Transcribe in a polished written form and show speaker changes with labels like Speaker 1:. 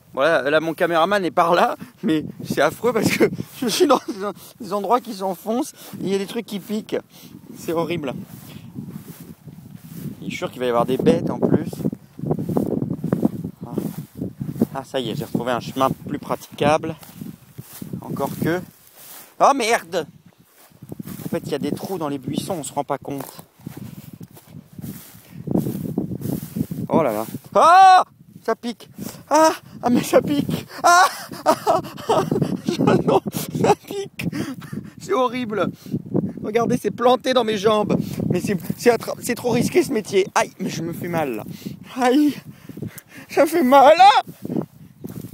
Speaker 1: Voilà, là mon caméraman est par là, mais c'est affreux parce que je suis dans des endroits qui s'enfoncent, il y a des trucs qui piquent, c'est horrible. Je suis sûr qu'il va y avoir des bêtes en plus. Ah ça y est, j'ai retrouvé un chemin plus praticable. Encore que... Oh merde! En fait il y a des trous dans les buissons, on se rend pas compte. Oh là là. Ah! Ça pique. Ah, ah mais ça pique. Ah, ah, ah, non, ça pique. C'est horrible. Regardez, c'est planté dans mes jambes. Mais c'est trop risqué ce métier. Aïe, mais je me fais mal là. Aïe, ça fait mal là.